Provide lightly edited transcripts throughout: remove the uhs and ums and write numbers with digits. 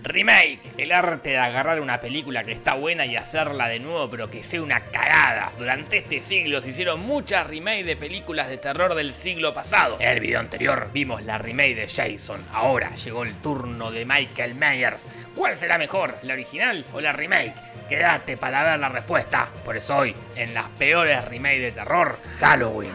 Remake, el arte de agarrar una película que está buena y hacerla de nuevo pero que sea una cagada. Durante este siglo se hicieron muchas remakes de películas de terror del siglo pasado. En el video anterior vimos la remake de Jason, ahora llegó el turno de Michael Myers. ¿Cuál será mejor, la original o la remake? Quédate para ver la respuesta, por eso hoy, en las peores remakes de terror, Halloween.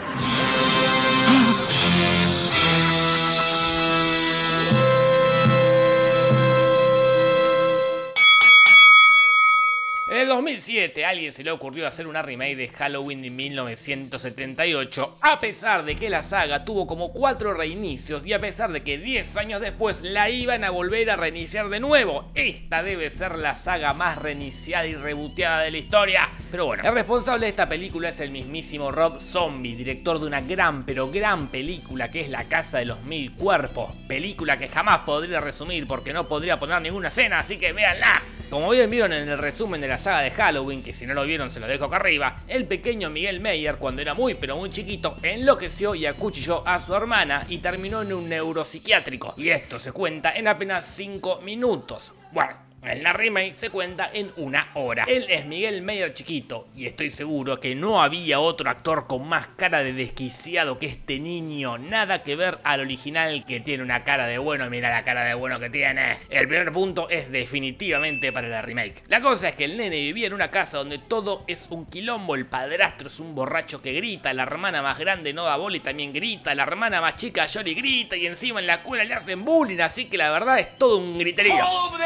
En el 2007 a alguien se le ocurrió hacer una remake de Halloween de 1978, a pesar de que la saga tuvo como 4 reinicios y a pesar de que 10 años después la iban a volver a reiniciar de nuevo. Esta debe ser la saga más reiniciada y reboteada de la historia. Pero bueno, el responsable de esta película es el mismísimo Rob Zombie, director de una gran pero gran película que es La Casa de los Mil Cuerpos. Película que jamás podría resumir porque no podría poner ninguna escena, así que véanla. Como bien vieron en el resumen de la saga de Halloween, que si no lo vieron se lo dejo acá arriba, el pequeño Miguel Meyer, cuando era muy pero muy chiquito, enloqueció y acuchilló a su hermana y terminó en un neuropsiquiátrico. Y esto se cuenta en apenas 5 minutos. Bueno, en la remake se cuenta en 1 hora. Él es Miguel Meyer chiquito y estoy seguro que no había otro actor con más cara de desquiciado que este niño. Nada que ver al original, que tiene una cara de bueno. Mira la cara de bueno que tiene. El primer punto es definitivamente para la remake. La cosa es que el nene vivía en una casa donde todo es un quilombo. El padrastro es un borracho que grita, la hermana más grande no da bola y también grita, la hermana más chica llora y grita, y encima en la escuela le hacen bullying, así que la verdad es todo un griterío.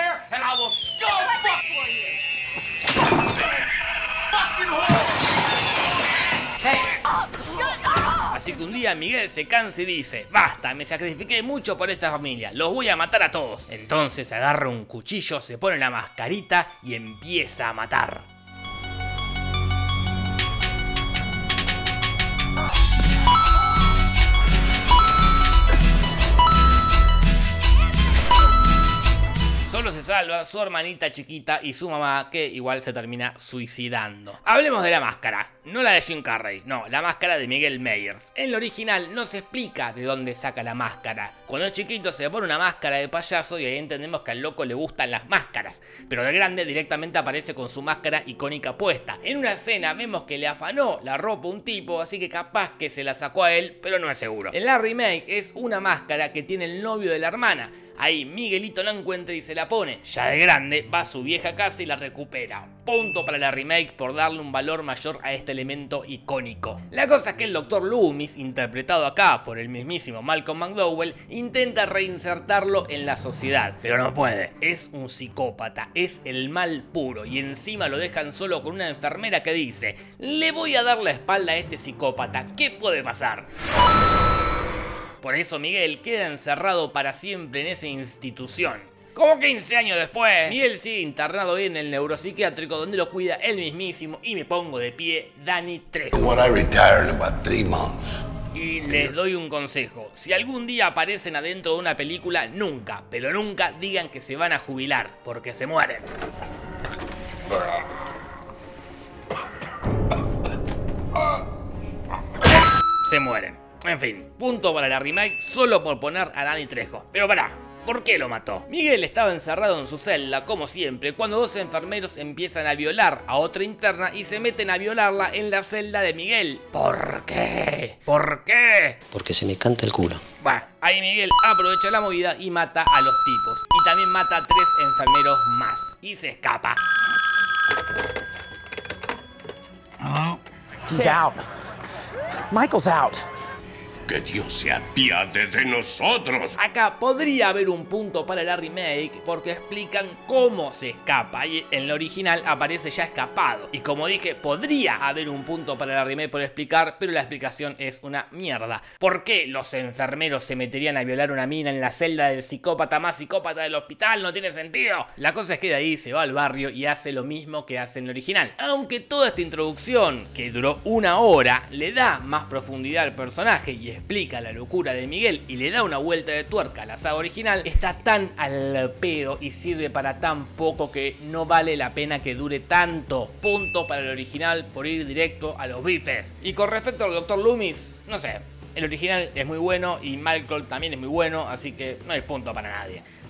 Así que un día Miguel se cansa y dice: basta, me sacrifiqué mucho por esta familia, los voy a matar a todos. Entonces agarra un cuchillo, se pone la mascarita y empieza a matar. Solo se salva su hermanita chiquita y su mamá, que igual se termina suicidando. Hablemos de la máscara, no la de Jim Carrey, no, la máscara de Miguel Myers. En el original no se explica de dónde saca la máscara. Cuando es chiquito se pone una máscara de payaso y ahí entendemos que al loco le gustan las máscaras. Pero de grande directamente aparece con su máscara icónica puesta. En una escena vemos que le afanó la ropa a un tipo, así que capaz que se la sacó a él, pero no es seguro. En la remake es una máscara que tiene el novio de la hermana. Ahí Miguelito la encuentra y se la pone. Ya de grande va a su vieja casa y la recupera. Punto para la remake por darle un valor mayor a este elemento icónico. La cosa es que el Dr. Loomis, interpretado acá por el mismísimo Malcolm McDowell, intenta reinsertarlo en la sociedad, pero no puede. Es un psicópata, es el mal puro y encima lo dejan solo con una enfermera que dice: le voy a dar la espalda a este psicópata, ¿qué puede pasar? Por eso Miguel queda encerrado para siempre en esa institución. Como 15 años después, Miguel sigue internado en el neuropsiquiátrico donde lo cuida él mismísimo, y me pongo de pie, Danny Trejo. Y les doy un consejo: si algún día aparecen adentro de una película, nunca, pero nunca digan que se van a jubilar, porque se mueren. Se mueren. En fin, punto para la remake solo por poner a Danny Trejo. Pero pará, ¿por qué lo mató? Miguel estaba encerrado en su celda, como siempre, cuando 2 enfermeros empiezan a violar a otra interna y se meten a violarla en la celda de Miguel. ¿Por qué? ¿Por qué? Porque se me canta el culo. Bueno, ahí Miguel aprovecha la movida y mata a los tipos. Y también mata a 3 enfermeros más. Y se escapa. Hello? He's out. Michael's out. ¡Que Dios se apiade de nosotros! Acá podría haber un punto para la remake porque explican cómo se escapa y en la original aparece ya escapado. Y como dije, podría haber un punto para la remake por explicar, pero la explicación es una mierda. ¿Por qué los enfermeros se meterían a violar a una mina en la celda del psicópata más psicópata del hospital? No tiene sentido. La cosa es que de ahí se va al barrio y hace lo mismo que hace en la original. Aunque toda esta introducción, que duró 1 hora, le da más profundidad al personaje y explica la locura de Miguel y le da una vuelta de tuerca a la saga original, está tan al pedo y sirve para tan poco que no vale la pena que dure tanto. Punto para el original por ir directo a los bifes. Y con respecto al Dr. Loomis, no sé, el original es muy bueno y Malcolm también es muy bueno, así que no hay punto para nadie.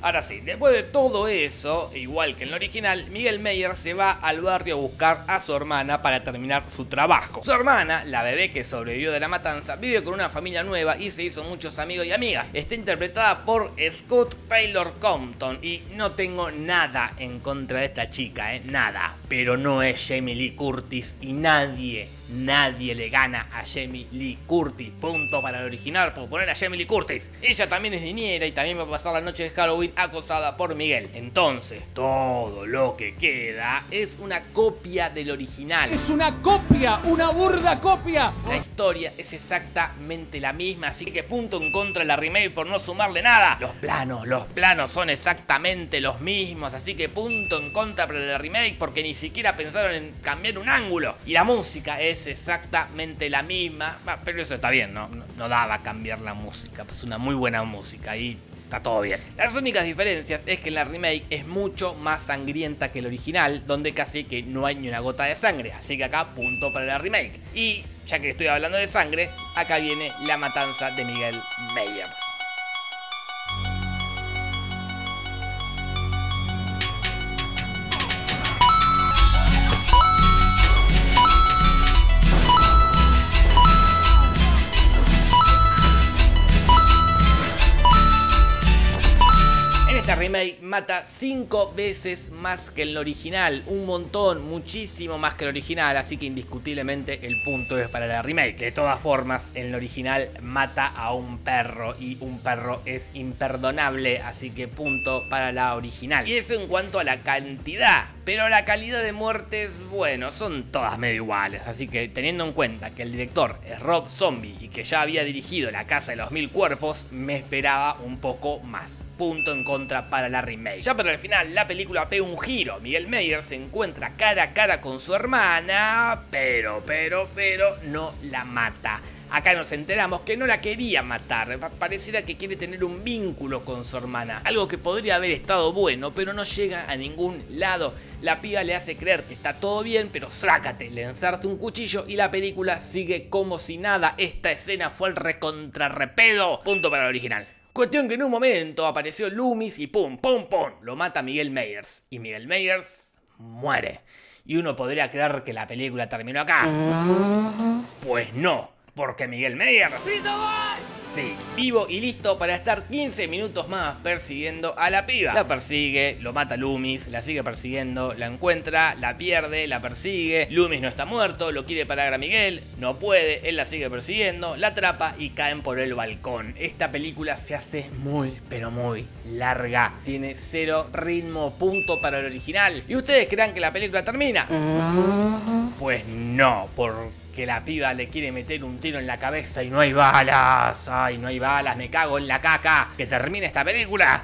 Ahora sí, después de todo eso, igual que en el original, Miguel Meyer se va al barrio a buscar a su hermana para terminar su trabajo. Su hermana, la bebé que sobrevivió de la matanza, vive con una familia nueva y se hizo muchos amigos y amigas. Está interpretada por Scott Taylor Compton y no tengo nada en contra de esta chica, nada. Pero no es Jamie Lee Curtis y nadie le gana a Jamie Lee Curtis. Punto para el original por poner a Jamie Lee Curtis. Ella también es niñera y también va a pasar la noche de Halloween acosada por Miguel. Entonces, todo lo que queda es una copia del original. ¡Es una copia! ¡Una burda copia! La historia es exactamente la misma, así que punto en contra de la remake por no sumarle nada. Los planos son exactamente los mismos, así que punto en contra para la remake porque ni siquiera pensaron en cambiar un ángulo. Y la música es exactamente la misma, pero eso está bien, no daba a cambiar la música, pues una muy buena música y está todo bien. Las únicas diferencias es que la remake es mucho más sangrienta que el original, donde casi que no hay ni una gota de sangre, así que acá punto para la remake. Y ya que estoy hablando de sangre, acá viene la matanza de Miguel Meyer. Esta remake mata 5 veces más que el original, un montón, muchísimo más que el original, así que indiscutiblemente el punto es para la remake. De todas formas, en el original mata a un perro y un perro es imperdonable, así que punto para la original. Y eso en cuanto a la cantidad, pero la calidad de muertes, bueno, son todas medio iguales, así que teniendo en cuenta que el director es Rob Zombie y que ya había dirigido La Casa de los Mil Cuerpos, me esperaba un poco más. Punto en contra para la remake. Ya para el final la película pega un giro. Miguel Meyer se encuentra cara a cara con su hermana, pero no la mata. Acá nos enteramos que no la quería matar, pareciera que quiere tener un vínculo con su hermana, algo que podría haber estado bueno, pero no llega a ningún lado. La piba le hace creer que está todo bien, pero sácate, le ensarta un cuchillo y la película sigue como si nada. Esta escena fue el recontrarrepedo. Punto para el original. Cuestión que en un momento apareció Loomis y pum, lo mata Miguel Meyers. Y Miguel Meyers muere. Y uno podría creer que la película terminó acá. Pues no, porque Miguel Meyers... Sí, vivo y listo para estar 15 minutos más persiguiendo a la piba. La persigue, lo mata Loomis, la sigue persiguiendo, la encuentra, la pierde, la persigue. Loomis no está muerto, lo quiere parar a Miguel, no puede, él la sigue persiguiendo, la atrapa y caen por el balcón. Esta película se hace muy, pero muy larga. Tiene 0 ritmo, punto para el original. ¿Y ustedes creen que la película termina? Pues no, que la piba le quiere meter un tiro en la cabeza y no hay balas. Ay, no hay balas, me cago en la caca. Que termine esta película.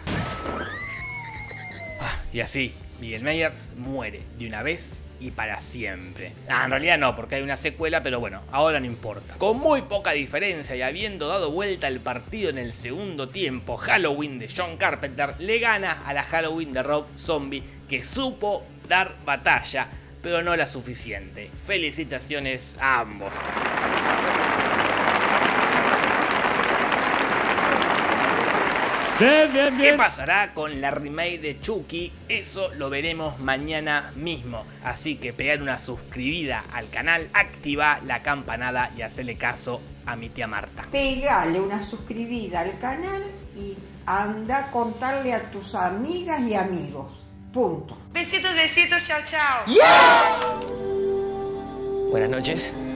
Y así, Miguel Meyers muere de una vez y para siempre. En realidad no, porque hay una secuela, pero bueno, ahora no importa. Con muy poca diferencia y habiendo dado vuelta el partido en el segundo tiempo, Halloween de John Carpenter le gana a la Halloween de Rob Zombie, que supo dar batalla, pero no la suficiente. Felicitaciones a ambos. Bien. ¿Qué pasará con la remake de Chucky? Eso lo veremos mañana mismo. Así que pegar una suscribida al canal, activa la campanada y hacerle caso a mi tía Marta. Pegale una suscribida al canal y anda a contarle a tus amigas y amigos. Punto. Besitos, chao. Buenas noches.